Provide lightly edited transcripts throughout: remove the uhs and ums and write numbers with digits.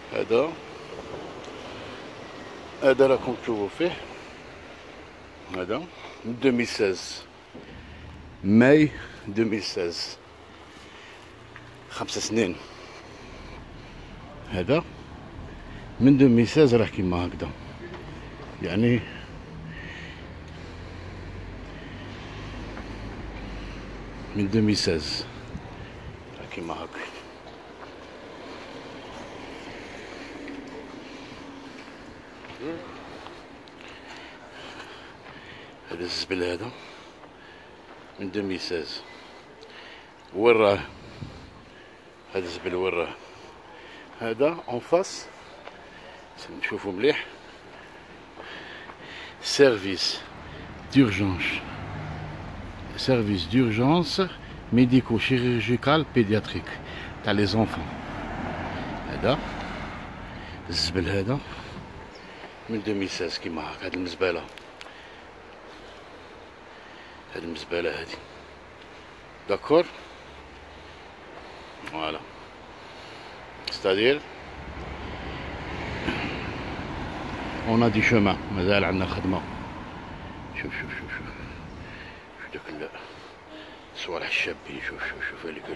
هذا راكم تشوفوا فيه. هذا من 2016 ماي 2016، 5 سنين. هذا من 2016 راه كيما هكذا، يعني من 2016 راه كيما هكا. هذا الزبل هذا من 2016 وين راه؟ هذا الزبل وين راه؟ هذا اون فاس نشوفو مليح، سيرفيس دورجونس ميديكو شيرورجيكال بيدياتريك تاع لي زونفون. هذا الزبل هذا من 2016 كيما هاك. هاد المزبله، هاد المزبله هادي، داكور. فوالا ستادير اون ا دي شومان، مازال عندنا خدمه. شوف شوف شوف شوف شوف داك الصوالح الشابين. شوف هليك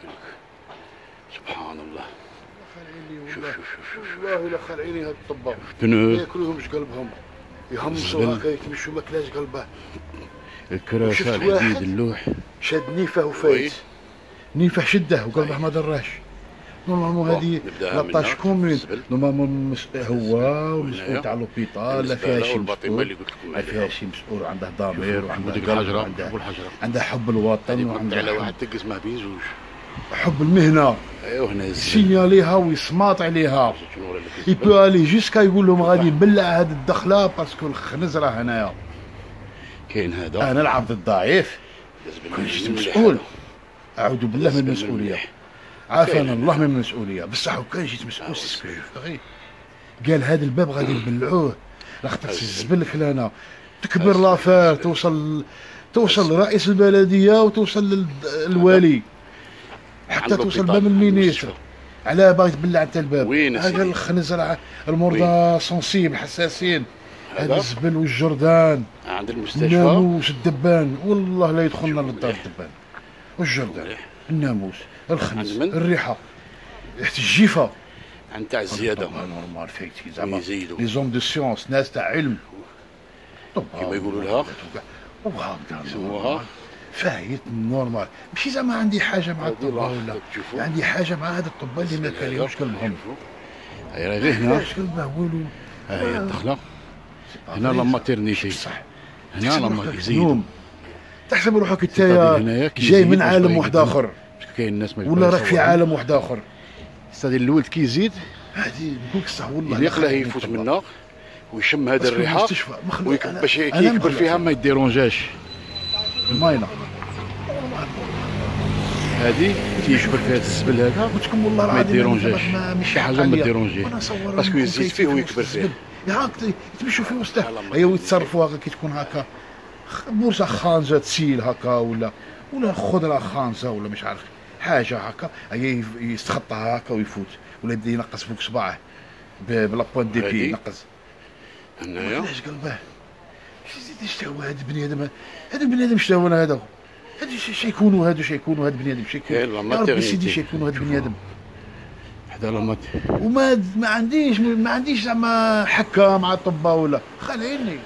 سبحان الله. شوف والله الا خالعيني هاد الطباخ ما ياكلوهمش قلبهم، يهمصوا هكا يتمشوا ما كلاش قلبه. الكراسه الحديد اللوح شاد نيفه وفايت، نيفه شده وقلبه ما دراش. نورمالمون هذه لاطاج كومون، نورمالمون هو والمسؤول تاع لوبيطال لا فيها شي مسؤول، لا فيها شي مسؤول عنده ضمير وعنده قلب، عنده حب الوطن وعنده واحد تقز ما بين زوج، حب المهنه. ايوا هنا سينياليها ويسماط عليها. يبو الي جيسكا يقول لهم غادي نبلع هاد الدخله باسكو الخنز راه هنايا. كاين هذا انا العبد الضعيف كون جيت مسؤول، اعوذ بالله من المسؤوليه، عافانا الله من المسؤوليه. بصح وكان جيت مسؤول غير قال هذا الباب غادي نبلعوه، لاخاطر الزبل كلانا تكبر لافير، توصل لرئيس البلديه وتوصل للوالي حتى توصل باب المينيستر. علاه باغي تبلع انت الباب؟ هذا الخنز راه المرضى سونسيبل حساسين. هذا الزبل والجردان عند المستشفى، الناموس الدبان، والله لا يدخلنا للدار الدبان والجردان، الناموس، الخنز، الريحه، ريحه الجيفه عند تاع الزياده. نورمال فايتي زعما لي زوم دو سيونس، ناس تاع علم كيما يقولوا لها وهكذا فايت نورمال. ماشي زعما عندي حاجه مع الطباء ولا عندي حاجه مع هذا الطباء اللي ما كاليوش قلبهم. هاي راه هنا قلبه والو. هاي الدخله هنا لا ماتيرنيتي، صح. هنا لما يزيدوا تحسب روحك انت جاي من عالم واحد اخر، كاين الناس ما ولا راك في عالم واحد اخر. استاذ الولد كيزيد هذه نقولك الصح والله يقلاه يفوت منا ويشم هذا الريحه باش كيكبر فيها ما يديرونجاش. الماينه هذه تيجبر فيها الزبل هذا، قلت لكم والله ما يديرونجاش، شي حاجه ما ديرونجيه باسكو يزيد فيه ويكبر فيه. هاك يتمشوا في وسطه، هي ويتصرفوا هكا كي تكون هكا بورصه خانزه تسيل هكا ولا خضره خانزه ولا مش عارف حاجه هكا، هي يستخطاها هكا ويفوت، ولا يبدا ينقص فوق صباعه بلا بوان دي بي ينقص هنايا. علاش قلبه اش هو هذا البني ادم؟ هذا البني ادم شنو هو هذا؟ هذا شيكونوا هذا شيكونوا هذا البني ادم شيكون يا ربي سيدي شيكونوا هذا البني ادم. حدا لا وما ما عنديش زعما حكه مع الطباء ولا خليني.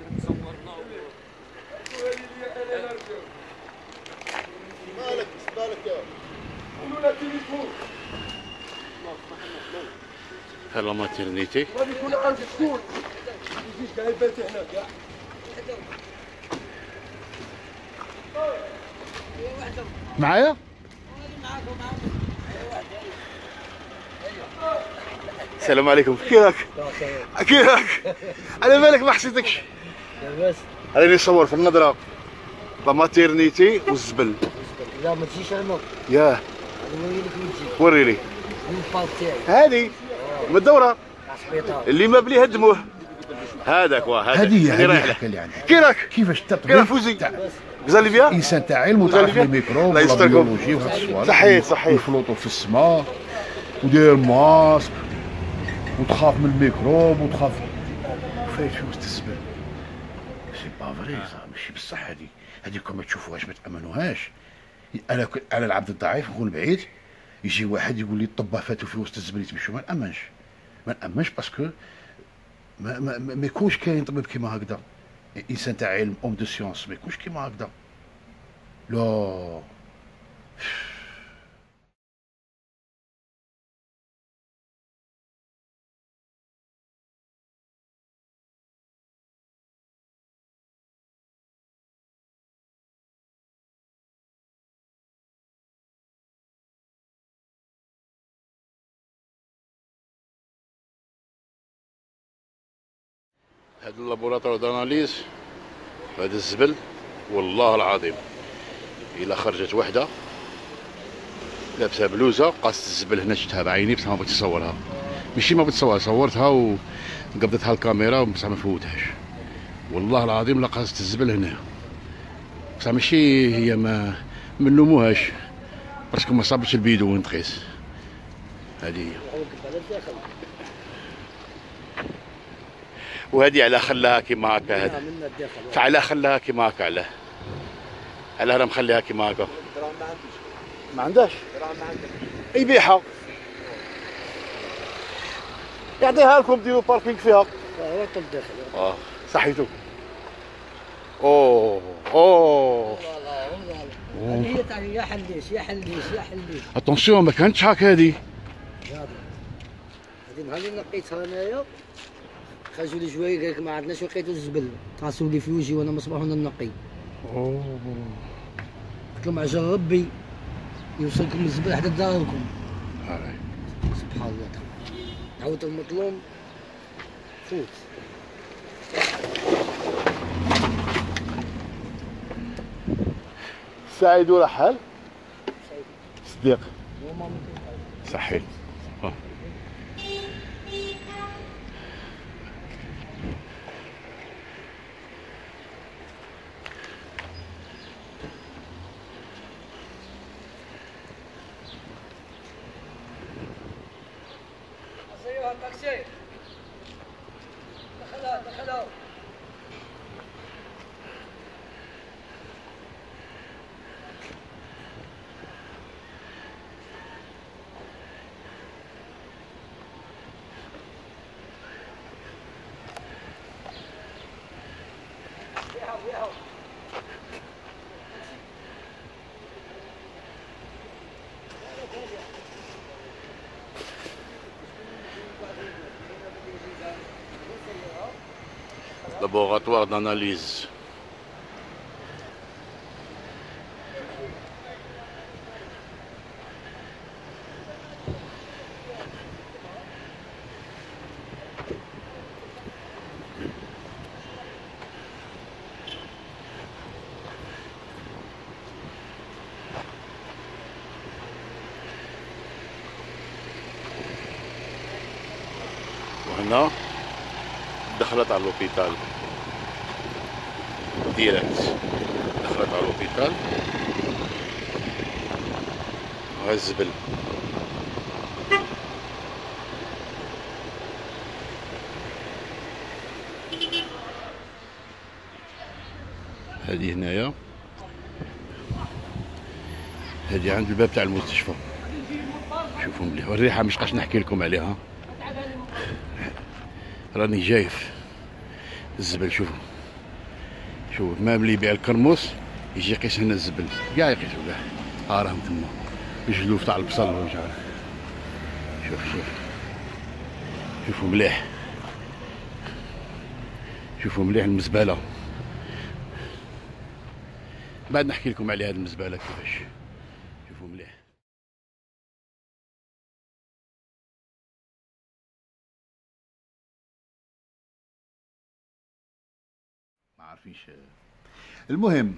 مالك يا قولوا له تليفون. هلا ماتيرنيتي غادي يكون عندك شكون ما يجيش كاع يبات هنا كاع. معايا؟ السلام عليكم، كيفك؟ كيفك؟ على بالك ما حسيتكش؟ لاباس. راني نصور في النظرة لا ماتيرنيتي والزبل. لا ما تجيش انا. ياه نوريلك وين تجي. وريلي. البال تاعي. هذه من الدورة اللي ما بلي هدموه. هذاك هذا اللي رايح لك. كي راك؟ كيفاش كي راك فوزي؟ غزالي بيان؟ انسان تاع علم وتعرف لي ميكروب لا يستركم. وهاد الصوالح. صحيح يفلوطوا في السماء وداير ماسك وتخاف من الميكروب وتخاف فايت في وسط الزبل. سي با فري صا ماشي بصح هذه كون ما تشوفوهاش ما تامنوهاش. انا العبد الضعيف نكون بعيد يجي واحد يقول لي الطبه فاتوا في وسط الزبل يتمشوا ما نامنش باسكو ما يكونش كاين طبيب كيما هكذا انسان تاع علم اوم دو سيونس ما يكونش كيما هكذا لا. هاد اللابوراتوار داناليز هاد الزبل والله العظيم الا خرجت وحده لابسه بلوزه قاست الزبل هنا شفتها بعيني بصح ما بغيتش نصورها. ماشي ما بغيتش نصورها، صورتها وقبضتها الكاميرا بصح ما فوتهاش. والله العظيم لا قاست الزبل هنا بصح ماشي هي ما نلوموهاش باسكو ما صابتش البيدو وين تقيس. هذه هي. وهذه على خلاها كيما هكا. هذا فعلى خلاها كيما هكا. على راه مخليها كيما هكا. ما عندهاش يبيعها يعطيها لكم ديروا باركينغ فيها. صحيتو. اوه هي تاع يا حليش يا حليش يا حليش. اتونسيون ما كانتش هكا هذه نهار اللي نقيتها انايا خرجوا لي شويه قالك ما عندناش لقيتو الزبل طاسوا لي في وجهي وانا مصباح وانا نقي. قلت لهم عجل ربي يوصلكم الزبل حتى داركم. سبحان الله عاود المظلوم فوت. سعيد ولا حال؟ صديق صحيح. تاكسي دخلوا laboratoire d'analyse. وهنا دخلت على الوبيتال ديريكت، دخلت على الوبيتال وهاي الزبل. هذه هنايا هذه عند الباب تاع المستشفى. شوفوا مليح والريحه مش قاش نحكي لكم عليها، راني جايف الزبل. شوفوا ما اللي يبيع الكرموس يجي يقيس هنا الزبل كاع يقيسوا كاع. ها راهم تما الجلوف تاع البصل ومش عارف. شوفوا مليح، شوفوا مليح المزبله. بعد نحكي لكم على هذه المزبله كيفاش. شوفوا مليح. ما عارفينش. المهم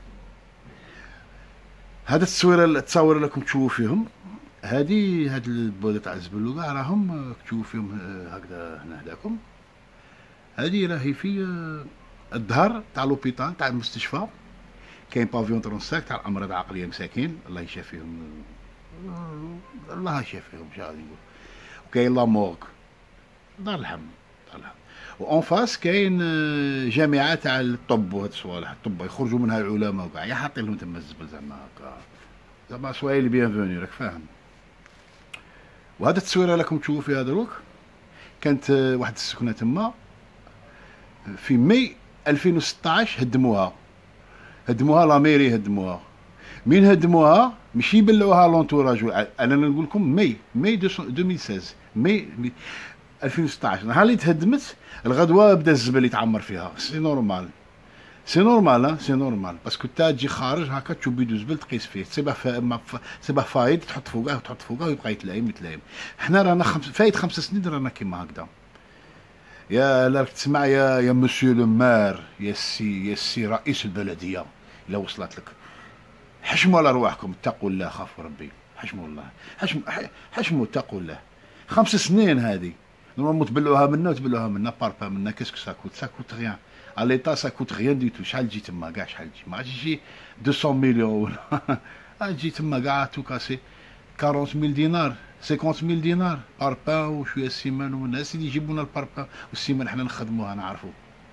هذا التصاور اللي راكم تشوفوا فيهم هاد البوده تاع الزبل كاع راهم تشوفوا فيهم هكذا هنا هداكم. هذه راهي في الظهر تاع لوبيتال تاع المستشفى. كاين بافيون 35 تاع الامراض العقليه مساكين الله يشافيهم، الله يشافيهم ان شاء الله. وكاين لا مورغ دار الحم دار الحم. وأون فاس كاين جامعة تاع الطب وهاد الصوالح، الطب يخرجوا منها العلماء وكاع، يا حاطين لهم تما الزبل زعما هكا، زعما سوايلي بيانفوني راك فاهم. وهذا التصويره راكم تشوفوا فيها دروك كانت واحد السكنه تما في مي 2016 هدموها لا ميري هدموها. مين هدموها؟ ماشي يبلعوها لونتوراج، انا نقول لكم مي 2016 مي 2016 نهار اللي تهدمت الغدوه بدا الزبل يتعمر فيها. سي نورمال سي نورمال باسكو تا تجي خارج هكا تشوف بيدو زبل تقيس فيه، تصيبه فايد تحط فوقه ويبقى يتلايم. حنا رانا فايت 5 سنين رانا كيما هكذا. يا راك تسمع يا مسيو لو مار، يا سي رئيس البلديه، الا وصلت لك حشموا على رواحكم، اتقوا الله، خافوا ربي، حشموا الله، حشموا اتقوا الله. 5 سنين هذه نورمالمون تبلعوها منا باربا منا كاسكو ساكوت غيان على ليطا ساكوت غيان دي تو. شحال تجي تما كاع، شحال تجي؟ ما غاديش تجي 200 مليون ولا تجي تما كاع تو كاسي 40,000 دينار 50,000 دينار باربان وشويه السيمان، والناس اللي يجيبونا الباربان والسيمان حنا نخدموها نعرفوا.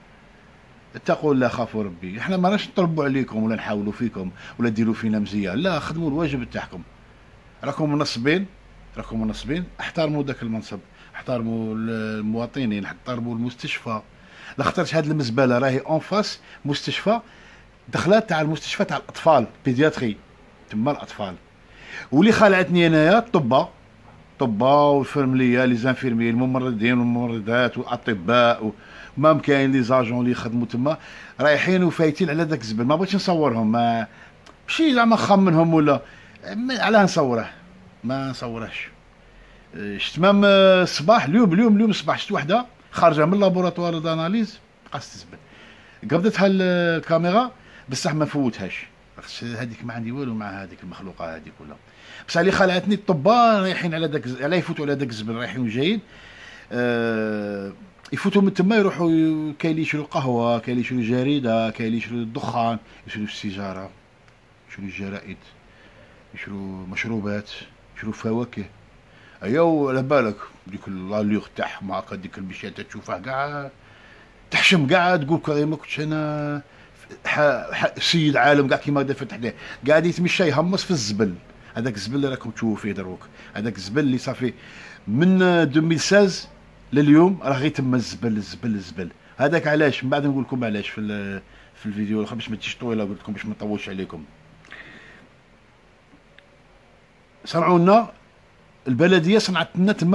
اتقوا الله، خافوا ربي. احنا ما راش نطلبوا عليكم ولا نحاولوا فيكم ولا ديروا فينا مزيان، لا، خدموا الواجب تاعكم. راكم منصبين، احترموا ذاك المنصب، احترموا المواطنين، احترموا المستشفى. لا خاطرش هاد المزبله راهي اون فاس مستشفى، دخلات تاع المستشفى تاع الاطفال بيدياتري تما الاطفال. واللي خلعتني انايا الطبه والفرمليه لي زانفيرمي الممرضين والممرضات والاطباء ومام كاين لي زاجون اللي يخدموا تما رايحين وفايتين على داك الزبل. ما بغيتش نصورهم، ماشي زعما خمنهم ولا علاه نصوره، ما نصورهش. شت مام الصباح اليوم الصباح شت وحده خارجه من لابوراتوار داناليز قاست الزبل، قبضتها الكاميرا بصح ما فوتهاش، هذيك ما عندي والو مع هذيك المخلوقه هذيك ولا. بصح اللي خلعتني الطباء رايحين على داك على يفوتوا على داك الزبل، رايحين وجايين يفوتوا من تما يروحوا كاين اللي يشرو قهوه، كاين اللي يشرو جريده، كاين اللي يشرو الدخان، يشرو السيجاره، يشرو الجرائد، يشرو مشروبات، يشرو فواكه. ايوا على بالك ديك لاليغ تاعهم هكا، ديك المشيات تشوفها كاع تحشم كاع، تقول كاع ما كنتش انا سيد عالم كاع كيما هذا فتح ليه، قاعد يتمشى يهمس في الزبل. هذاك الزبل اللي راكم تشوفوا فيه دروك، هذاك الزبل اللي صافي من 2016 لليوم راه غير تما الزبل. هذاك علاش من بعد نقول لكم علاش في الفيديو الاخر باش ما تجيش طويله، قلت لكم باش ما نطولش عليكم. صنعوا لنا البلديه، صنعت لنا تما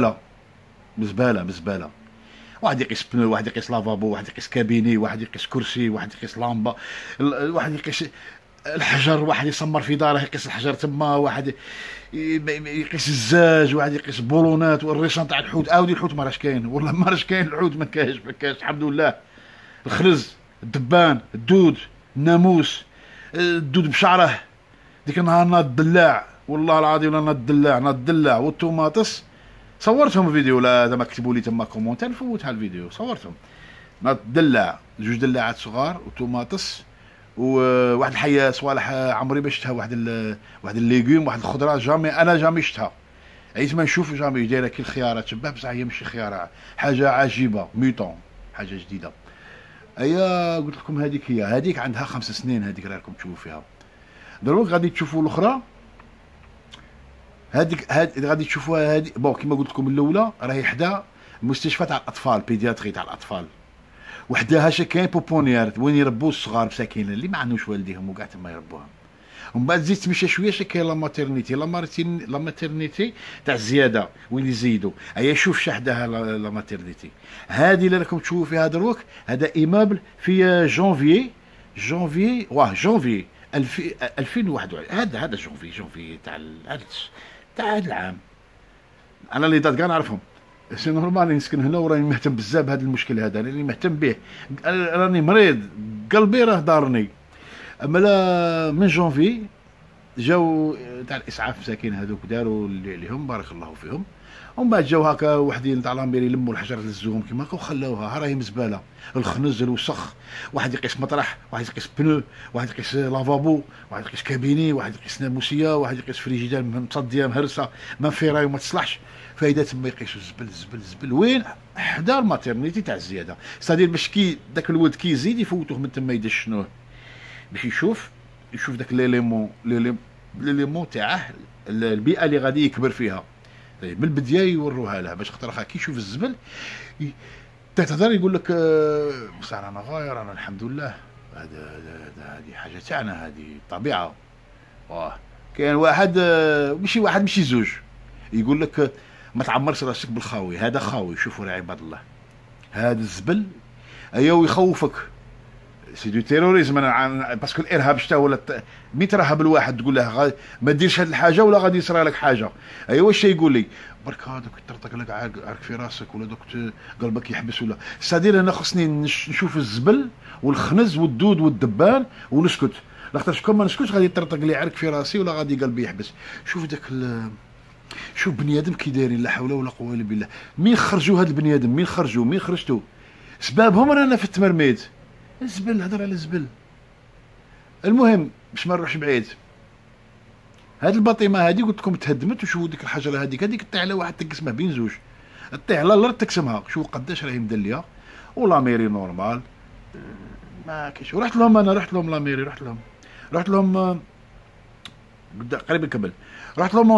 مزبله. واحد يقيس بنو، واحد يقيس لافابو، واحد يقيس كابيني، واحد يقيس كرسي، واحد يقيس لامبا، واحد يقيس الحجر، واحد يسمر في داره يقيس الحجر تما، واحد يقيس الزاج، واحد يقيس بولونات والريشان تاع الحوت. اودي الحوت ما راش كاين، والله ما راش كاين الحوت، ما كاينش الحمد لله. الخرز، الدبان، الدود، الناموس، الدود بشعره. ديك النهار ناض الدلاع، والله العظيم ناض الدلاع والطوماطس. صورتهم فيديو، لا زعما كتبوا لي تما كومونتير نفوتها الفيديو، صورتهم. ناض الدلاع، 2 دلاعات صغار وطوماطس وواحد الحيه صوالح عمري ما شفتها، واحد الليغوم، واحد الخضره جامي شفتها. عيت ما نشوف جامي دايره كي الخياره تشبه، بصح هي ماشي خياره، حاجه عجيبه ميطون، حاجه جديده. ايا قلت لكم هذيك عندها 5 سنين، هذيك راكم تشوفوا فيها. دروك غادي تشوفوا الاخرى، هذيك غادي تشوفوها. هذه بون كيما قلت لكم الاولى راهي حدا مستشفى تاع الاطفال، بيدياتري تاع الاطفال، وحداها كاين بوبونيير وين يربوا الصغار مساكين اللي ما عندوش والديهم وكاع تما يربوها. ومن بعد تزيد تمشي شويه كاين لا ماتيرنيتي تاع الزياده وين يزيدوا. ايا شوف شحداها لا ماتيرنيتي. هذه اللي راكم تشوفوا فيها دروك، هذا ايمابل في جونفي 2021. هذا جونفي تاع هذا العام. انا اللي دات كاع نعرفهم، سي نورمال نسكن هنا وراني مهتم بزاف بهذا المشكل هذا، راني مهتم به، راني مريض قلبي راه دارني. اما لا من جونفي جاو تاع الاسعاف مساكين هذوك داروا اللي عليهم بارك الله فيهم، ومن بعد جاو هكا وحدين تاع لامبيري لموا الحجر هزوهم كيما هكا وخلاوها راهي مزباله، الخنز الوسخ، واحد يقيس مطرح، واحد يقيس بنو، واحد يقيس لافابو، واحد يقيس كابيني، واحد يقيس ناموسيه، واحد يقيس فريجيدار مصديه مهرسه ما فيراي وما تصلحش، فايده تما يقيسوا الزبل الزبل الزبل وين حدا الماتيرنيتي تاع الزياده، ستادير باش كي داك الولد كي يزيد يفوتوه من تما يدشنوه باش يشوف داك ليليمون تاعه البيئه اللي غادي يكبر فيها. طيب من البدايه يوروها له باش خاطر كي يشوف الزبل تهضر يقول لك صار انا غاير انا الحمد لله، هذه حاجه تاعنا، هذه الطبيعه. كاين واحد ماشي زوج يقول لك ما تعمرش راسك بالخاوي، هذا خاوي. شوفوا يا عباد الله هذا الزبل ايوا يخوفك، سي دو تيروريزم. انا باسكو الارهاب شتا ولا مي ترهب الواحد تقول له ما ديرش هذه الحاجه ولا غادي يصرى لك حاجه. ايوا واش يقول لي برك هذاك يطرطق لك عارك في راسك ولا دوك قلبك يحبس ولا سادير. انا خصني نشوف الزبل والخنز والدود والدبان ونسكت، لاخاطش كون ما نسكتش غادي يطرطق لي عرك في راسي ولا غادي قلبي يحبس. شوف داك شوف بني ادم كي دايرين، لا حول ولا قوه الا بالله. مين خرجوا هاد البني ادم؟ مين خرجتوا سبابهم رانا في التمرميد. الزبل، هضر على الزبل. المهم باش ما نروحش بعيد، هاد الباطمه هادي قلت لكم تهدمت، وشوفوا ديك الحجره هذيك طيح على واحد تقسمه بين زوج، طيح على الارض تقسمها، شوفوا قداش راهي مدليه ولا ميري نورمال ما كاينش. رحت لهم لاميري، رحت لهم قريب نكمل. رحت لهم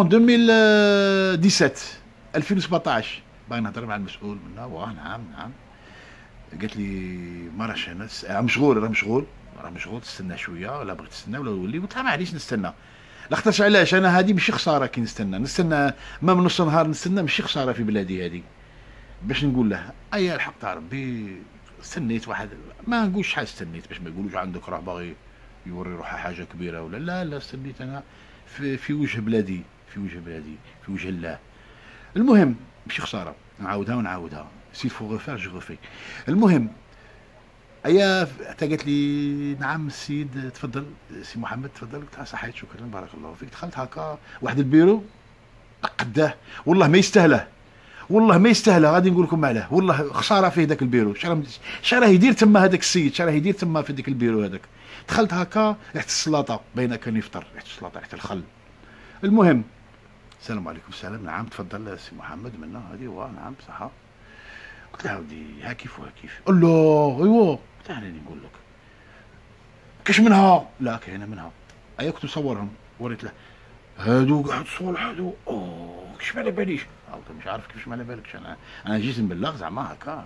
2017 باغي نهضر مع المسؤول منها. نعم قالت لي ما راهش انا مشغول تستنى شويه، ولا بغيت تستنى ولا نولي. قلت لها معليش نستنى، لاخاطش علاش انا هذه ماشي خساره كي نستنى ما من نص نهار نستنى، ماشي خساره في بلادي هذه. باش نقول له ايا الحق تاع ربي استنيت واحد، ما نقولش شحال استنيت باش ما يقولوش عندك راه باغي يوري روحه حاجه كبيره ولا لا استنيت انا في وجه بلادي، في وجه الله. المهم ماشي خساره، نعاودها سي فو غوفير جو غوفي. المهم ايا قالت لي نعم السيد تفضل سي محمد تفضل. قلت لها صحيت شكرا بارك الله فيك. دخلت هكا واحد البيرو قداه، والله ما يستاهله، غادي نقول لكم علاه، والله خساره فيه ذاك البيرو. شراه يدير تما هذاك السيد، شراه يدير تما في ذاك البيرو هذاك. دخلت هكا ريحه السلاطه باينه كان يفطر، ريحه السلاطه ريحه الخل. المهم السلام عليكم. السلام. نعم تفضل سي محمد منا هذه نعم صحه. قلت لها ودي ها كيف وها كيف. الله ايوا قلت لها راني نقول لك كاش منها؟ لا كاينه منها. ايا كنت نصورهم وريت له هادو قاعد صوالح هادو. كيفاش ما على باليش. قلت مش عارف كيفاش ما على بالكش. انا جيت نبلغ زعما هكا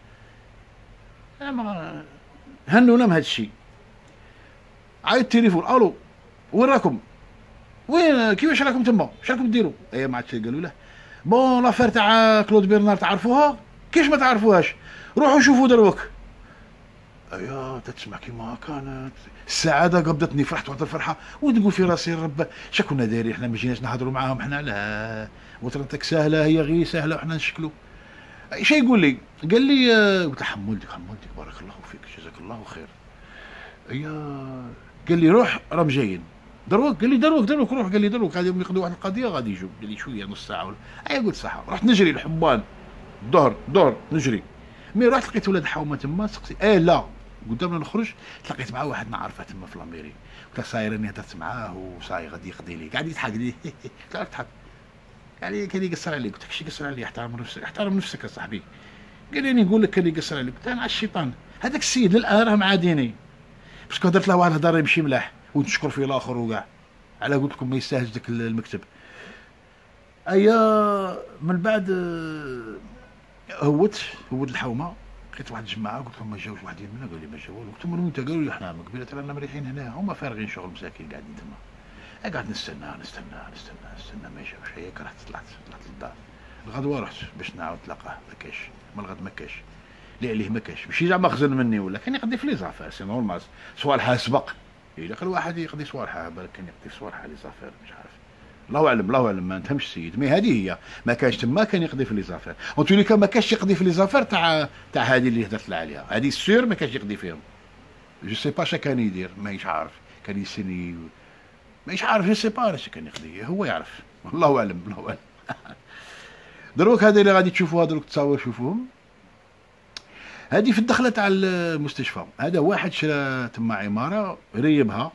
زعما هنونا من هاد الشيء. عايد التليفون الو وين راكم؟ وين كيفاش راكم تما؟ اش راكم ديروا؟ ايا ما عادش قالوا له بون لافير تاع كلود بيرنار تعرفوها؟ كيفاش ما تعرفوهاش؟ روحوا شوفوا دروك. ايوا تسمع كيما كانت السعاده قبضتني، فرحت واحد الفرحه ونقول في راسي رب شا كنا دايرين حنا، ما جيناش نهضروا معاهم حنا على وترتك سهله، هي غير سهله وحنا نشكلوا. ايش يقول لي؟ قال لي قلت له حمولتك بارك الله فيك جزاك الله خير. ايا قال لي روح راهم جايين دروك. قال لي دروك روح. قال لي دروك غادي يقضوا واحد القضيه غادي يجوا. قال لي شويه نص ساعه ولا. ايا قلت صح. رحت نجري الحبان دور نجري. مي رحت لقيت ولاد حومه تما سقسي لا قدامنا نخرج، تلاقيت مع واحد نعرفه تما في لاميري. قلت له صاير راني هدرت معاه وصاي غادي يقضي لي. قاعد يضحك لي قلت له تضحك يعني كان يقصر عليك. قلت له كيفاش يقصر علي؟ احترم نفسك اصاحبي. قال لي نقول لك كان يقصر عليك. قلت له مع الشيطان هذاك السيد للان راه معاديني باسكو هدرت له واحد الهضره يمشي ملاح ونشكر فيه الاخر وكاع على قلت لكم ما يستاهلش ذاك المكتب. ايا من بعد هوت الحومه لقيت واحد الجماعه قلت لهم ما جاوش واحدين منا. قال لي ما جاو. قلت لهم وين قالوا لي حنا من قبيله رانا مريحين هنا، هما فارغين شغل مساكين قاعدين تما. قاعد نستنى ما جاوش. هي كرهت طلعت للدار. الغدوه رحت باش نعاود نتلاقاه ما كاش، من الغد ما كاش اللي عليه ما كاش. ماشي زعما خزن مني ولا كان يقضي في لي زافير سي نورمال صوالحها سبق. الا كل واحد يقضي صوالحها بالك كان يقضي في صوالحها لي زافير مش عارف. الله اعلم ما نفهمش السيد. مي هذه هي ما كانش تما كان يقضي في لي زافير. اون تولي كان ما كانش يقضي في لي زافير تاع هذه اللي هدرت لها عليها. هذه سير ما كانش يقضي فيهم. جو سي با شا كان يدير مانيش عارف. كان يسني مش عارف جو سي با علاش كان يخدي، هو يعرف، الله اعلم الله اعلم. دروك هذا اللي غادي تشوفوها دروك التصاور شوفوهم، هذه في الدخله تاع المستشفى. هذا واحد شرا تما عماره ريبها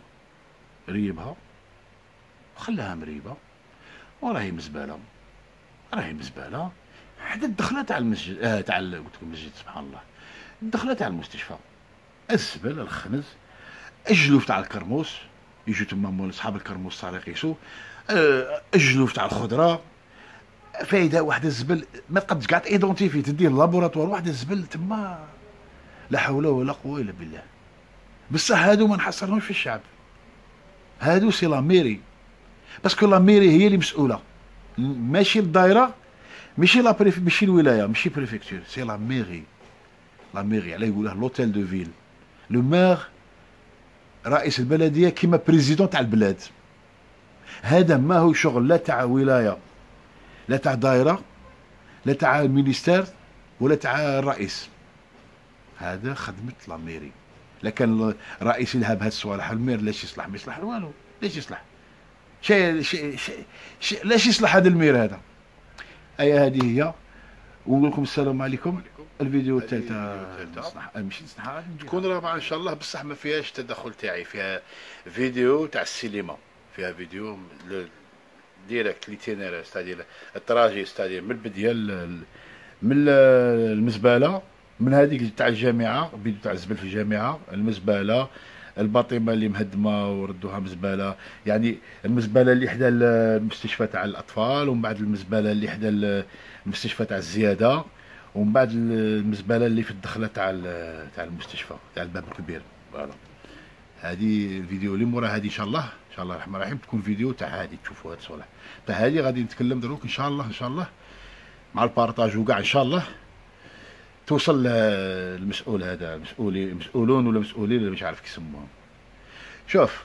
وخلاها مريبه وراهي مزباله، راهي مزباله حدا الدخله تاع المسجد تاع قلت لكم المسجد سبحان الله، الدخله تاع المستشفى، الزبل الخنز الجلوف تاع الكرموس، يجوا تما مول صحاب الكرموس صار يقيسوا، الجلوف تاع الخضره، فايده واحد الزبل ما تقدش كاع ايدونتيفي، تديه لابوراتوار واحد الزبل تما، لا حول ولا قوه الا بالله. بصح هادو ما نحصرهمش في الشعب، هادو سي لا ميري، باسكو لا ميري هي اللي مسؤوله، ماشي الدايره، ماشي ماشي الولايه، ماشي بريفكتور، سي لا ميري. لا ميري علاه يقولها لوتيل دو فيل، لو مير رئيس البلديه كيما بريزيدون تاع البلاد. هذا ما هو شغل لا تاع ولايه، لا تاع دايره، لا تاع المينيستير، ولا تاع الرئيس. هذا خدمه لا ميري. لكن الرئيس يلهب هاد الصوالح، المير لاش يصلح؟ ما يصلح والو، لاش يصلح؟ شيء لاش يصلح هذا المير هذا؟ هذه هي، ونقول لكم السلام عليكم. الفيديو الثالثة ماشي نصنعها تكون رابعة ان شاء الله، بصح ما فيهاش تدخل تاعي، فيها فيديو تاع السينما، فيها فيديو ديريكت ليتينير، ستادير التراجي، ستادير من البداية من المزبالة، من هذيك تاع الجامعة، فيديو تاع الزبل في الجامعة، المزبالة، الباطمة اللي مهدمة وردوها مزبالة، يعني المزبالة اللي حدا المستشفى تاع الأطفال، ومن بعد المزبالة اللي حدا المستشفى تاع الزيادة، ومن بعد المزبله اللي في الدخله تاع المستشفى تاع الباب الكبير. فوالا هذه الفيديو اللي مورا هذه ان شاء الله الرحمن الرحيم تكون فيديو تاع هذه، تشوفوا هاد الصوالح تاع هذه غادي نتكلم دروك ان شاء الله مع البارطاج وكاع ان شاء الله توصل للمسؤول هذا، مسؤولون ولا مسؤولين ولا مش عارف كي يسموهم. شوف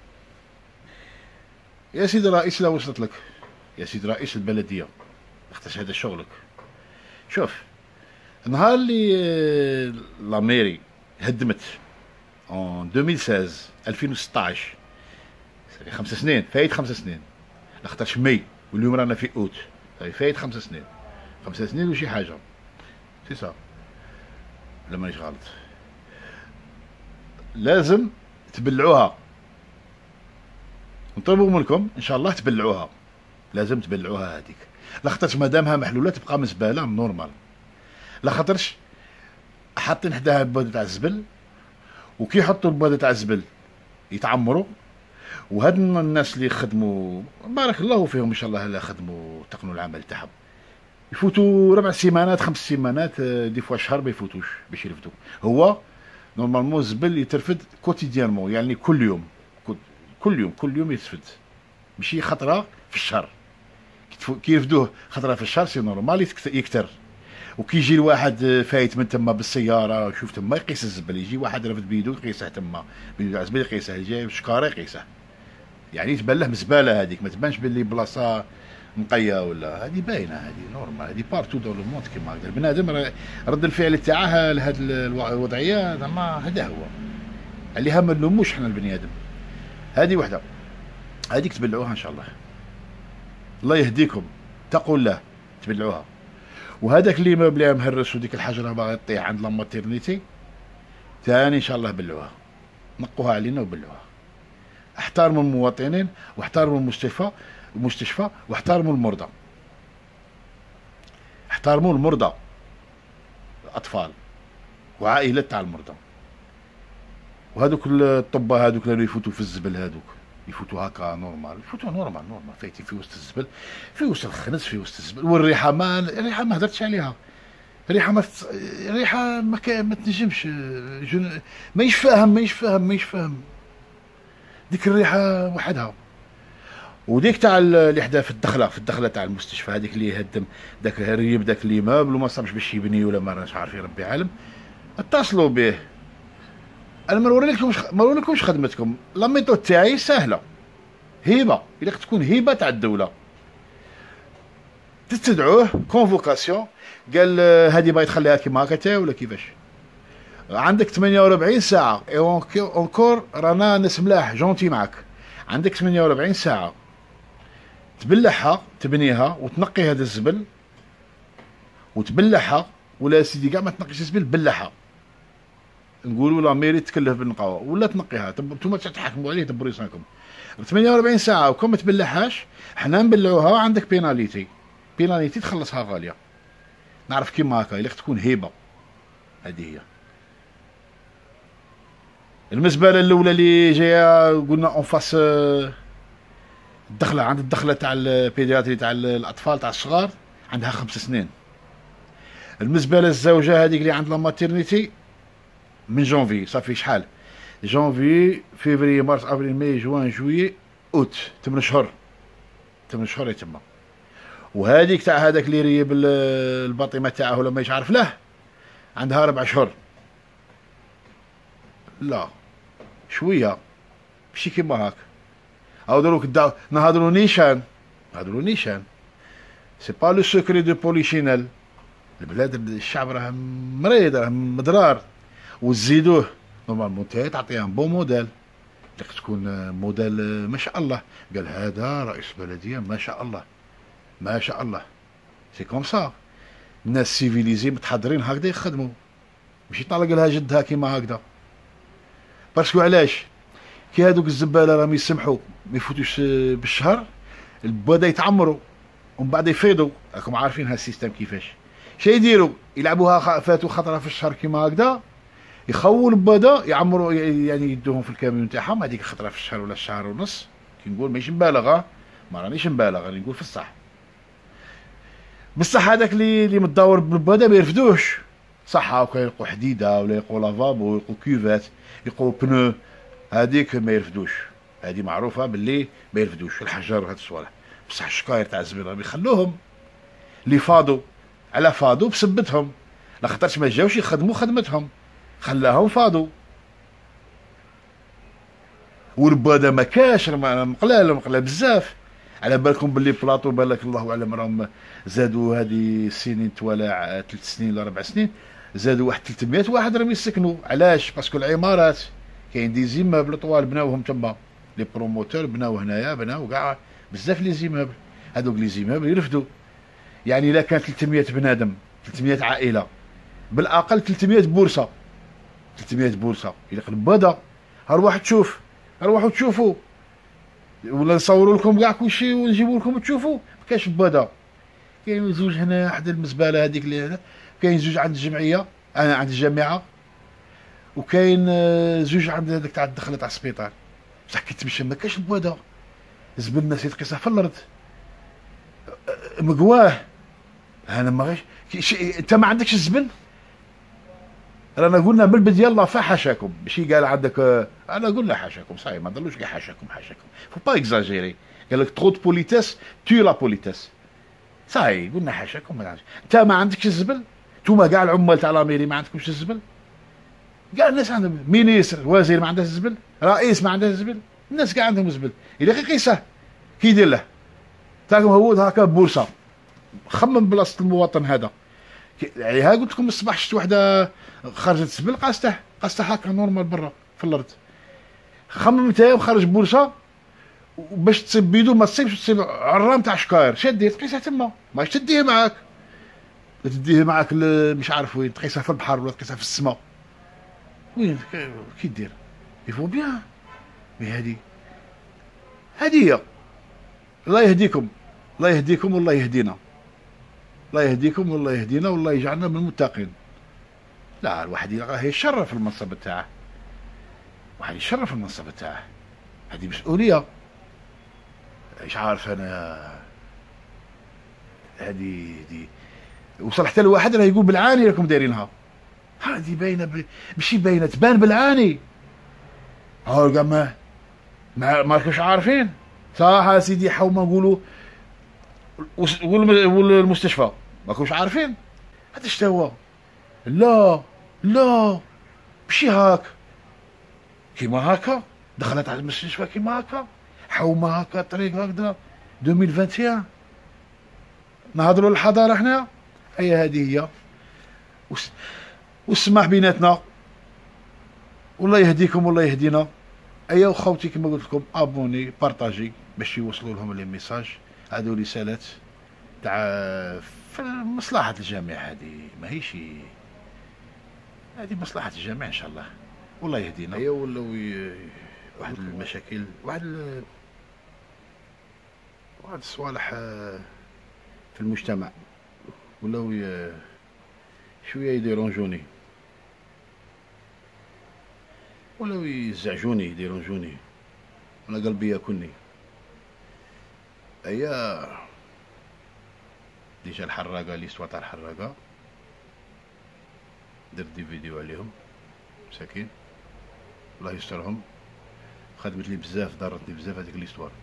يا سيدي الرئيس، لا وصلت لك يا سيدي رئيس البلديه، اختص هذا شغلك. شوف النهار اللي لا ميري هدمت ان 2016 5 سنين، فايت 5 سنين، لاخاطرش مي واليوم رانا في اوت، فايت 5 سنين، 5 سنين وشي حاجه، سي صا ولا مانيش غلط. لازم تبلعوها، نطلبوا منكم ان شاء الله تبلعوها، لازم تبلعوها هذيك، لاخاطرش مادامها محلوله تبقى مزباله نورمال، لاخاطرش حاطين حداها البوده تاع الزبل، وكي يحطوا البوده تاع الزبل يتعمروا، وهاد الناس اللي خدموا بارك الله فيهم ان شاء الله، اللي خدموا تقنوا العمل تاعهم، يفوتوا 4 سيمانات 5 سيمانات دي فوا شهر ما يفوتوش باش يرفدوا. هو نورمالمون الزبل يترفد كوتيديانمون، يعني كل يوم يترفد، ماشي خطره في الشهر. كي يرفدوه خطره في الشهر سي نورمال يكثر. وكي يجي الواحد فايت من تما بالسياره، شوف تما يقيس الزبل، يجي واحد رافد بيدو يقيسه تما، بيدو تاع الزبل يقيسه، جاي بشكاره يقيسه، يعني تبان له مزباله هذيك، ما تبانش باللي بلاصه نقيه ولا، هذه باينه، هذه نورمال، هذه بارتو دون لو موند كيما هكذا. البنادم رد الفعل تاعه لهذه الوضعيه زعما هذا هو اللي ما نلوموش حنا البني ادم. هذه وحده، هذيك تبلعوها ان شاء الله، الله يهديكم، اتقوا الله تبلعوها. وهذاك اللي ما بلا مهرس وديك الحجره باغي تطيح عند لاماتيرنيتي ثاني ان شاء الله بلعوها، نقوها علينا وبلعوها. احترموا المواطنين واحترموا المستشفى واحترموا المرضى، احترموا المرضى، الاطفال وعائلات تاع المرضى. وهذوك الطباء هذوك اللي يفوتوا في الزبل، هذوك يفوتوا هكا نورمال، يفوتوا نورمال فايتين في وسط الزبل، في وسط الخنز، في وسط الزبل. والريحه الريحه ما هدرتش عليها، الريحه ما تنجمش، ماهيش فاهم ديك الريحه وحدها. وديك تاع اللي حدا في الدخله تاع المستشفى، هذيك اللي يهدم داك الريب داك ليمابل وما صابش باش يبني ولا ما راش عارفين ربي عالم، اتصلوا به. انا ما نوريلكمش خدمتكم، لا ميثود تاعي سهله، هبه، الا تكون هبه تاع الدوله تستدعوه كونفوكاسيون، قال هذه باغي تخليها كيما هكا ولا كيفاش، عندك 48 ساعه اونكور رانا ناس ملاح جونتي معاك، عندك 48 ساعه تبلعها تبنيها وتنقي هذا الزبل وتبلعها، ولا سيدي كاع ما تنقيش الزبل بلعها، نقولوا لا ميري تكلف بالنقاوه ولا تنقيها، نتوما تحكموا عليه دبروا لسانكم. 48 ساعه وكون ما تبلعهاش حنا نبلعوها، عندك بيناليتي تخلصها غاليه. نعرف كيما هكا اللي تكون هيبه. هذه هي المزبله الاولى اللي جايه قلنا اون فاس الدخله، عند الدخله تاع البيدياتري تاع الاطفال تاع الصغار عندها 5 سنين. المزبله الزوجه هذيك اللي عند لا ماتيرنيتي من جونفي، صافي شحال؟ جونفي فيفري مارس افريل ماي جوان جويي اوت، 8 شهور، 8 شهور يتما. وهذيك تاع هذاك اللي ريب الباطمه تاعه ولا ما يعرف له عندها 4 شهور. لا شويه ماشي كيما هاك. او دروك نهضروا نيشان سي با لو سكري دو بوليشينيل. البلاد الشعب راه مريض، راه مضرار، وتزيدوه نورمالمون تعطيها بون موديل اللي تكون موديل ما شاء الله. قال هذا رئيس بلديه ما شاء الله ما شاء الله. سي كوم سا الناس سيفيليزي متحضرين هكذا يخدموا، ماشي طالق لها جدها كيما هكذا. باسكو علاش؟ كي هادوك الزباله راهم يسمحوا ما يفوتوش بالشهر البودا يتعمروا ومن بعد يفيضوا. راكم عارفين هاد السيستم كيفاش شي يديروا، يلعبوها فاتوا خطره في الشهر كيما هكذا، يخول البودا يعمروا يعني يدوهم في الكاميون تاعهم هذيك خطره في الشهر ولا الشهر ونص. كي نقول ماشي مبالغه، ما رانيش مبالغ، راني نقول في الصح. بصح هذاك اللي متداور بالبودا ما يرفدوش صح. هاكا يلقوا حديده ولا يلقوا لافابو، يلقوا كيفات، يلقوا بنو، هذيك ما يرفدوش. هذه معروفه باللي ما يرفدوش الحجر وهاد الصوالح. بصح الشكاير تاع الزبير راهم يخلوهم اللي فاضوا على فاضوا بسبتهم، لاخاطرش ما جاوش يخدموا خدمتهم، خلاهم فاضوا. والبودا ما كاش مقلال بزاف. على بالكم باللي بلاطو بالك الله اعلم راهم زادوا هذه السنين توالع 3 سنين ولا 4 سنين، زادوا واحد 300 واحد راهم يسكنوا. علاش؟ باسكو العمارات كاين دي زيمابل طوال بناوهم تما، لي بروموتور بناو هنايا، بناو كاع بزاف لي زيمابل. هذوك لي زيمابل يرفدوا. يعني الا كان 300 بنادم 300 عائله بالاقل 300 بورصه، 300 بورصه الا قلب بدا اروح تشوف، اروحوا تشوفوا ولا نصوروا لكم كاع كلشي ونجيبوا لكم تشوفوا. ما كاينش بدا. كاين زوج هنا حدا المزبله هذيك اللي هنا، كاين زوج عند الجمعيه انا عند الجامعه، وكاين زوج عند هذاك تاع الدخله تاع السبيطار. بصح كي تمشي ما كاينش بودا، زبل الناس يتقيسها في الارض مقواه. انا ما غيش انت ما عندكش الزبل. رانا قلنا بالبدايه الله فحشاكم، ماشي قال عندك انا قلنا حاشاكم صحيح، ما ضلوش كاع حاشاكم فو با اكزاجيري. قال لك ترو بوليتيس تو لا بوليتيس صحيح، قلنا حاشاكم. انت ما عندكش الزبل، نتوما كاع العمال تاع لاميري ما عندكمش الزبل، كاع الناس عندهم مينيستر وزير ما عندهاش الزبل، رئيس ما عندهاش الزبل، الناس كاع عندهم الزبل. الا غير قيسه كي يدير له تاعكم هو هكا بورصه. خمم بلاصه المواطن هذا. يعني ها قلت لكم الصباح شفت وحده خرجت الزبل قاسته هكا نورمال برا في الارض. خمم انت وخرج بورصه باش تصيب بيدو ما تصيبش، تصيب عرام تاع شكاير. شديه تقيسها تما، ماش تديه معاك، تديه معاك مش عارف وين، تقيسها في البحر ولا تقيسها في السماء. وين كي دير يفو بيان. مي هادي هي. الله يهديكم، الله يهديكم والله يهدينا، الله يهديكم والله يهدينا والله يجعلنا من المتقين. لا الواحد يشرف المنصب تاعه، واحد يشرف المنصب تاعه، هذه مسؤوليه. ايش عارف انا هذه وصل حتى الواحد راه يقول بالعاني راكم دايرينها. هذه باينه ماشي باينه، تبان بالعاني. ها كاع ما راكمش عارفين صح سيدي. حاوما نقولوا والمستشفى ما كنتوش عارفين هذا اش هو. لا ماشي هاك، كيما هكا دخلت على المستشفى كيما هكا، حومه هكا طريق هكذا 2021 نهضروا الحضاره حنا. اي هذه هي. والسماح بيناتنا، والله يهديكم والله يهدينا. ايا وخوتي كما قلت لكم ابوني بارطاجي باش يوصلوا لهم لي ميساج. هادو رسالات تاع في مصلحة الجميع، هذه ماهيش هذه مصلحة الجميع ان شاء الله. والله يهدينا. ايا ولاو واحد المشاكل، واحد الصوالح في المجتمع ولاو شويه يديرونجوني، ولاو يزعجوني يديرونجوني، انا قلبي ياكلني. ايا ديجا الحراقه ليستوا تاع الحراقه درت دي فيديو عليهم مساكين الله يسترهم، خدمت لي بزاف، ضرتني بزاف هذيك ليستوار.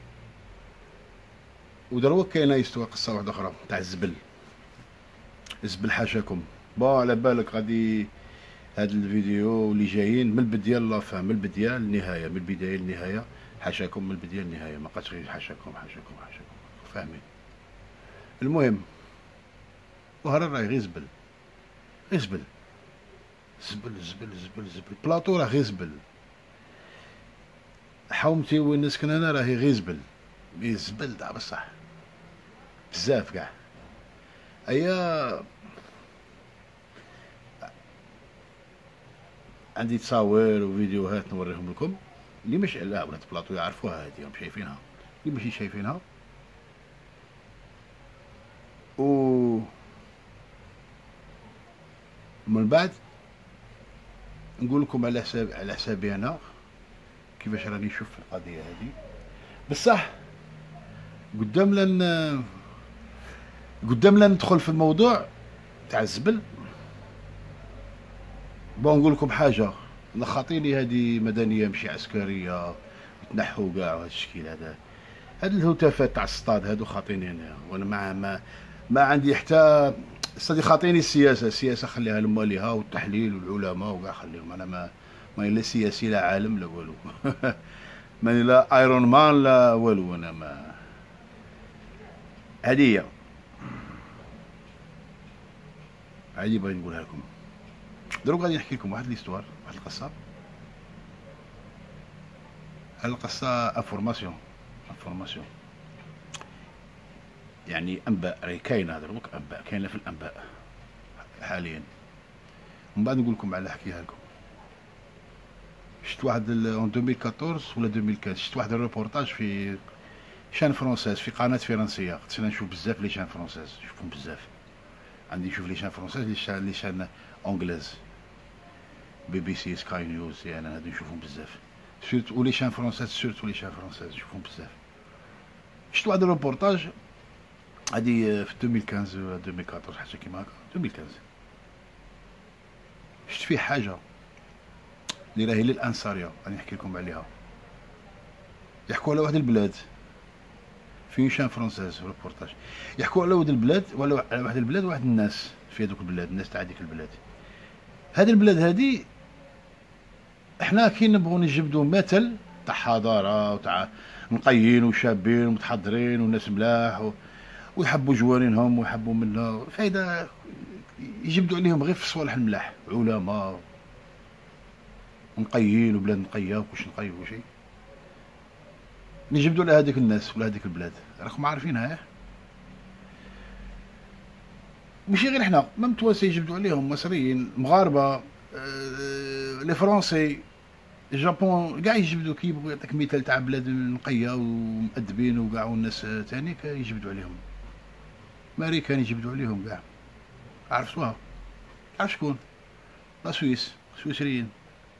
ودروا كاينه يستوى قصه واحده اخرى تاع الزبل. الزبل حاشاكم با على بالك غادي هاد الفيديو اللي جايين من البدايه لافان، من البدايه للنهايه، من البدايه للنهايه. حاشاكم من البدايه للنهايه، ما بقاش غير حاشاكم حاشاكم حاشاكم، فاهمين؟ المهم وهرا راهي غير زبل، غير زبل زبل زبل زبل زبل. بلاطو راه غير زبل، حومتي وين نسكن انا راهي غير زبل، غير زبل تاع بصح بزاف كاع. ايا عندي تصاور وفيديوهات نوريهم لكم اللي مش لا ولات بلاطو يعرفوها، هذه راهم شايفينها، اللي ماشي شايفينها. و من بعد نقول لكم على حسابي انا كيفاش راني نشوف في القضيه هذه. بصح قدام لن ندخل في الموضوع تاع الزبل. نقول لكم حاجه، انا خاطيني هذه مدنيه ماشي عسكريه، تنحوا كاع هذا الشكل هذا، هاد الهتافات تاع السطاد هادو خاطيني انا، وانا ما عندي حتى صدي خاطيني السياسه خليها لماليها، والتحليل والعلماء وكاع خليهم. انا ما لا سياسي لا عالم لا والو ماني لا ايرون مان لا والو. انا ما هديه عادي بغيت نقولها لكم. دروك غادي نحكي لكم واحد ليستوار، واحد القصه. هاد القصه انفورماسيون يعني انباء، راهي كاينه دروك انباء، كاينه في الانباء حاليا. ومن بعد نقول لكم على حكيها لكم. شفت واحد اون 2014 ولا 2015 شفت واحد الريبورتاج في شان فرونسيز، في قناه فرنسيه. قلت انا نشوف بزاف لي شان فرونسيز، نشوفهم بزاف. عندي نشوف لي شان فرونسيز، لي شان اونجليز، بي بي سي، سكاي نيوز، يعني هادو نشوفهم بزاف. سورتو لي شان فرونسيز، سورتو لي شان فرونسيز نشوفهم بزاف. شفت واحد الريبورتاج هادي في 2015 ولا 2014 حاجه كيما هكا، 2015. شفت فيه حاجه اللي راهي للانصاريه، راني نحكي لكم عليها. يحكوا على واحد البلاد في شان فرونسيز ريبورتاج، يحكوا على واحد البلاد ولا على واحد البلاد واحد الناس في هذوك البلاد، الناس تاع هذيك البلاد. هذه البلاد هذه احنا كي نبغوا نجبدوا مثل تاع حضاره وتاع نقيين وشابين ومتحضرين وناس ملاح ويحبوا جوارينهم ويحبوا منا فايده، يجبدوا عليهم غير في صوالح الملاح، علماء ونقيين وبلاد نقيه وكلشي نقي وكلشي. نجبدوا على هذيك الناس ولا هذيك البلاد، راكم عارفينها. ماشي غير حنا، مام توانسه يجبدوا عليهم، مصريين، مغاربه، لي فرونسي، الجابون، كاع يجبدوا. كي يبغوا يعطيك مثال تاع بلاد نقيه ومؤدبين وكاع، والناس تاني يجبدوا عليهم. امريكان يجبدوا عليهم كاع، عرفتوها؟ عرف شكون؟ لا سويس، سويسريين.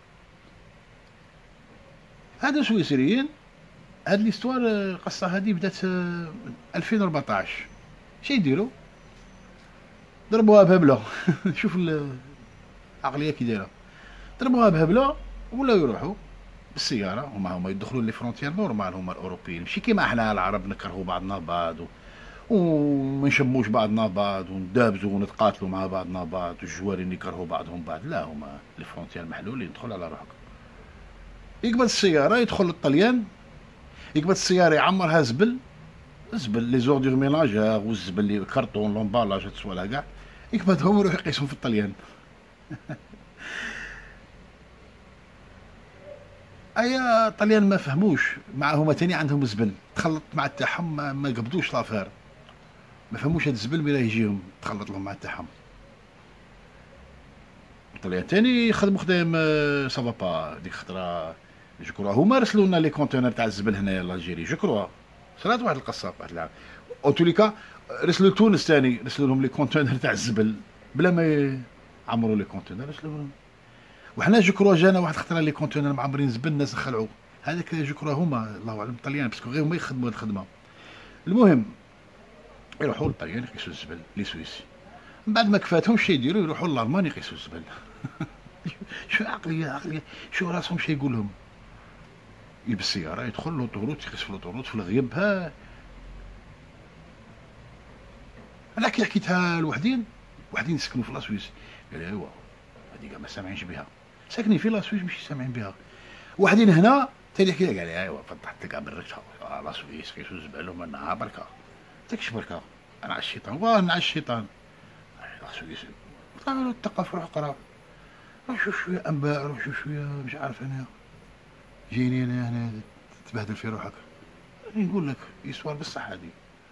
هادو سويسريين. هاد ليستوار القصه هادي بدات 2014. شي يديروا؟ ضربوها بهبله شوف العقليه كي دايره. ضربوها بهبله ولا يروحوا بالسياره، هما يدخلوا لي فرونتيير نورمال، هما الاوروبيين، ماشي كيما حنا العرب نكرهوا بعضنا بعض وما نشموش بعضنا بعض وندابزوا ونتقاتلوا مع بعضنا بعض، والجوارين يكرهوا بعضهم بعض. لا، هما لي فرونتيير محلولين، دخل على روحك. يقبل السياره يدخل الطليان، يقبل السياره يعمرها زبل لي زوردور ميناجير والزبل اللي كرتون لومبالاج هاد الصوالح كاع، يقبضهم ويروح يقيسهم في الطليان ايا الطليان ما فهموش، مع هما تاني عندهم الزبل تخلط مع تاعهم، ما قبضوش لافير، ما فهموش هاد الزبل ولا يجيهم تخلط لهم مع تاعهم. الطليان تاني يخدموا خدام سافا با. ديك الخطره جو كروا هما رسلوا لنا لي كونتينر تاع الزبل هنايا لالجيري، جو كروا صرات واحد القصه واحد العام. او توليكا رسلوا تونس تاني، رسلوا لهم لي كونتينر تاع الزبل بلا ما يعمروا لي كونتينر، رسلوا لهم. وحنا جو كروا جانا واحد الخطره لي كونتينر معمرين زبل، الناس خلعوا هذاك جو كروا هما الله اعلم الطليان، باسكو غير هما يخدموا هاد الخدمه. المهم يروحوا للطليان يقيسوا الزبل لي سويسي، من بعد ما كفاتهم شي يديروا يروحوا لالمان يقيسوا الزبل. شو عقليه شو راسهم شي يقول لهم. بالسياره يدخل لوطوروت يقيس في لوطوروت في الغيب. ها انا كي حكيتها لوحدين يسكنوا في لاسويس، قال لي ايوا هذيك ما سامعينش بها، ساكنين في لاسويس ماشي سامعين بها. وحدين هنا تاني حكي قال لي ايوا فضحت لك بركتها لاسويس قيسوا الزبل وما نهار بركه. تكش بركه انا على الشيطان وانا على الشيطان. لاسويس قالوا الثقافه روح قرا، روح شوف شويه انباء، روح شوف شويه مش عارف انا جيني انا هنا تبهدل في روحك. نقول لك يسوى بصح هذه.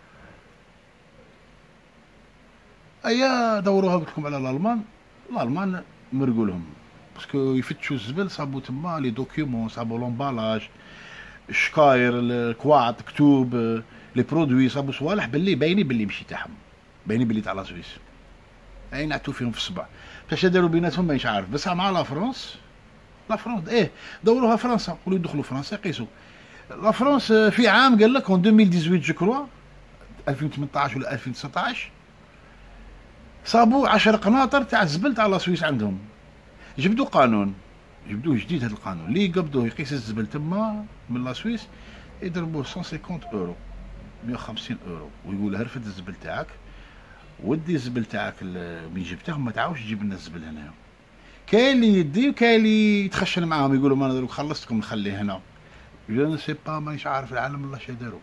ايا دوروها قلت لكم على الالمان مرقوا لهم باسكو يفتشوا الزبل، صابوا تما لي دوكيومون، صابوا لومبالاج، الشكاير، الكواعط، كتوب، لي برودوي، صابوا صوالح باللي باينين باللي ماشي تاعهم، باينين باللي تاع لا سويس. اي نعتو فيهم في الصباح. فاش داروا بيناتهم مانيش عارف، بصح مع لا فرنسا دوروها فرنسا، قولوا يدخلوا فرنسا يقيسوا. لا فرنسا في عام قال لك 2018 جو كروا 2018 ولا 2019 صابوا 10 قناطر تاع الزبل تاع لا سويس عندهم. جبدوا قانون، جبدوه جديد هذا القانون اللي يقبضوه يقيس الزبل تما من لا سويس يضربوه 150 اورو 150 اورو، ويقول هرفد الزبل تاعك ودي الزبل تاعك من جبته ما تعاودش تجيب لنا الزبل هنا. كاين اللي يدي وكاين اللي يتخشن معاهم يقولوا ما نديرو خلصتكم نخليه هنا. جو نو سي با مانيش عارف العالم الله شي داروا.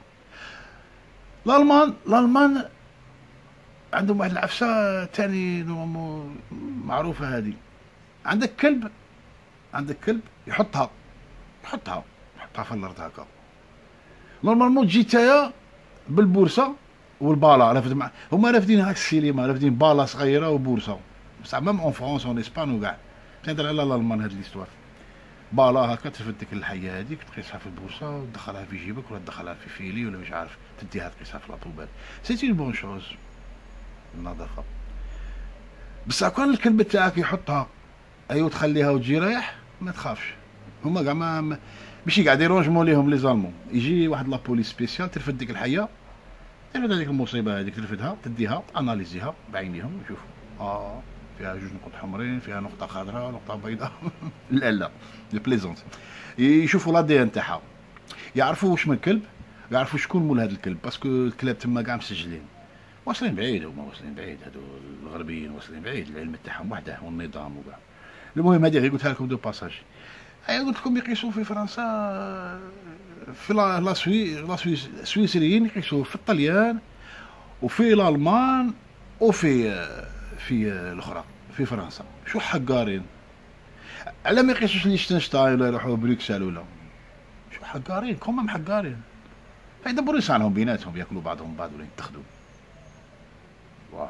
الالمان عندهم واحد العفسه تاني معروفه هذه. عندك كلب يحطها في الارض هكا. نورمالمون تجي نتايا بالبورصه والبالا رافد هما رافدين هاك السينما، رافدين بالا صغيره وبورصه، بصح ميم اون فرونس اون اسبان وكاع تهدر على الالمان هاد ليستوار. بالا هكا ترفد ديك الحيه هذيك تقيسها في البورصه وتدخلها في جيبك ولا تدخلها في فيلي ولا مش عارف، تديها تقيسها في لابوبال. سي اون بون شوز النظافه. بصح كان الكلب تاعك يحطها ايوا تخليها وتجي رايح ما تخافش. هما كاع ماشي قاعد يرونجمون ليهم لي زالمون. يجي واحد لابوليس سبيسيال ترفد ديك الحيه، ترفد هذيك المصيبه هذيك، ترفدها تديها اناليزيها بعينيهم يشوفوا فيها جوج نقط حمرين، فيها نقطه خضراء، نقطه بيضاء. لا لي بليزونت. يشوفوا لا دي ان تاعها، يعرفوا واش من كلب، يعرفوا شكون مول هذا الكلب، باسكو الكلاب تما كاع مسجلين. واصلين بعيد، هما واصلين بعيد، هادو الغربيين واصلين بعيد، العلم تاعهم وحده والنظام وكاع. المهم هذه غير قلتها لكم دو باساج. قلت لكم يقيسوا في فرنسا، في لا سويس السويسريين يقيسوا في الطليان وفي الالمان في الاخرى في فرنسا. شو حقارين، على ما يقيسوش ليشتنشتاين ولا يروحوا بروكسل ولا شو حقارين، كومام حقارين. يدبروا لسانهم بيناتهم، ياكلوا بعضهم بعض ولا يتخذوا. واه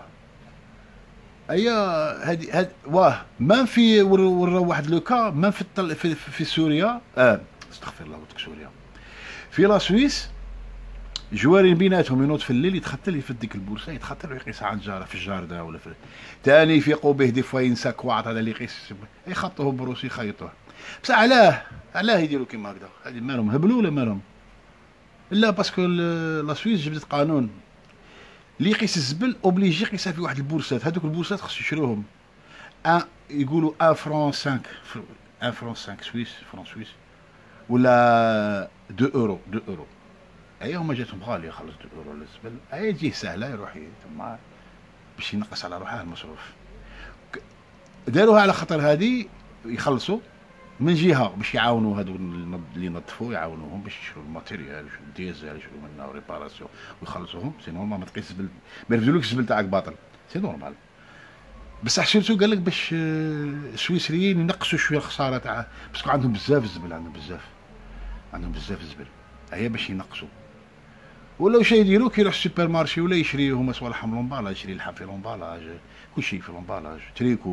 هادي ما في ورا واحد لوكا ما في سوريا، استغفر الله وتك سوريا، في لا سويس جوارين بيناتهم ينوض في الليل يتختل يفد ديك البورصه، يتختل ويقيسها عند جاره في الجاردان ولا في تاني يفيقوا به دي فوا ينسى كواعط هذا اللي يقيس، يخبطوه بروس يخيطوه. بصح علاه يديروا كيما هكذا؟ هادي مالهم هبلوا ولا مالهم؟ لا باسكو لا سويس جبدت قانون اللي يقيس الزبل اوبليجي يقيسها في واحد البورصات، هذوك البورصات خصو يشروهم يقولوا 1 فرون 5 سويس فرون سويس ولا 2 اورو. ايا هما جاتهم غاليه، خلص 2 اورو للزبل، ايا تجيه سهله يروح تما باش ينقص على روحه المصروف. داروها على خاطر هذه يخلصوا من جهه باش يعاونوا هذو اللي ينظفوا، يعاونوهم باش يشروا الماتيريال، يشروا الديزل، يشروا منها ريباراسيون ويخلصوهم. سي نورمال ما تقيس الزبل، ما يرفدولكش الزبل تاعك باطل، سي نورمال. بصح سيرتو قال لك باش السويسريين ينقصوا شويه الخساره تاع، باسكو عندهم بزاف الزبل، عندهم بزاف عندهم بزاف الزبل، هي باش ينقصوا. ولا واش يديروا كيروح السوبر مارشي ولا يشري هما صوالحهم لومبالاج، يشري اللحم في لومبالاج، كلشي في لومبالاج، تريكو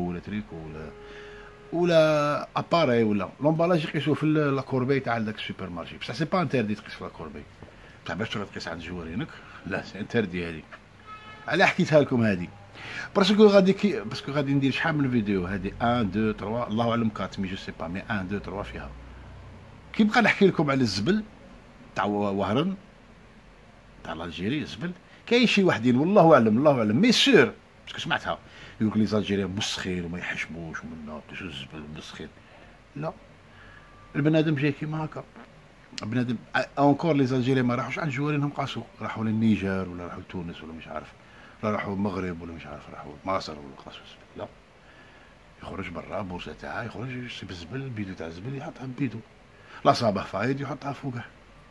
ولا اباري ولا لومبالاج يقيسوه في لاكوربي تاع داك السوبر مارشي. بصح سي با انتردي تقيس في لاكوربي، بصح باش تروح تقيس عند جوارينك لا سي انتردي. هادي على حكيتها لكم هادي باسكو غادي ندير شحال من فيديو. هادي 1 2 3 الله اعلم 4 مي جو سي با، مي 1 2 3 فيها. كي نبقى نحكي لكم على الزبل تاع وهران تاع الجيري الزبل، كاين شي وحدين والله اعلم الله اعلم مي سور باسكو سمعتها يقولك لي زالجيريان مسخين وما يحشموش ومنا شو الزبل مسخين. لا، البنادم جاي كيما هكا. بنادم اونكور لي زالجيريان ما راحوش عند جوارينهم قاسوا، راحوا للنيجر ولا راحوا لتونس ولا مش عارف، ولا راحوا المغرب ولا مش عارف، راحوا مصر ولا قاسوا الزبل. لا، يخرج برا بورصه تاعها، يخرج يسيب الزبل بيدو تاع الزبل يحطها بيدو، لا صابه فايد يحطها فوقه.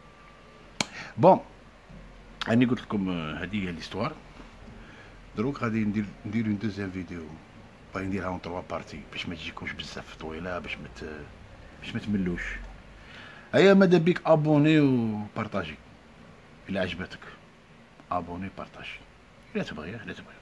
بون راني قلت لكم هذه هي ليستوار. دروك غادي ندير اون دوزيام فيديو، باغي نديرها اون 3 بارتي باش ما تجيكمش بزاف طويله، باش ما تملوش. هيا ماذا بيك ابوني وبارطاجي الا عجبتك، ابوني بارطاجي الا تبغي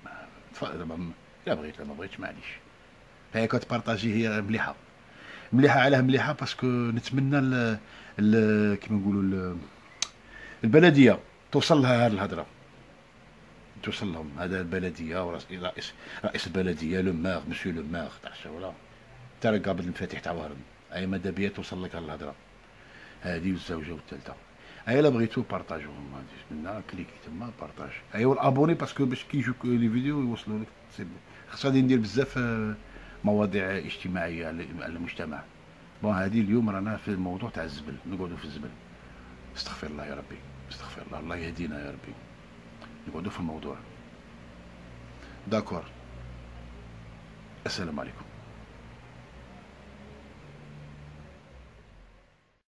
الا بغيت ما بغيتش معليش. هيا كتبارطاجي هي مليحه علاه مليحه باسكو نتمنى كيما نقولوا البلديه توصل لها هذه الهضره، توصل لهم هذا البلديه رئيس البلديه لو ماغ مسيو لو ماغ تاع الشوله تاع قابل المفاتيح تاع وهران. اي ماذا بيا توصل لك الهضره هذه والزوجه والثالثه. اي الا بغيتو بارطاجو منا كليكي تما بارطاج. اي والابوني باسكو باش كي يجوك لي فيديو يوصلوا لك. خاص غادي ندير بزاف مواضيع اجتماعيه على المجتمع. بون هذه اليوم رانا في الموضوع تاع الزبل، نقعدوا في الزبل. استغفر الله يا ربي، استغفر الله، الله يهدينا يا ربي. نقعدوا في الموضوع. داكور، السلام عليكم.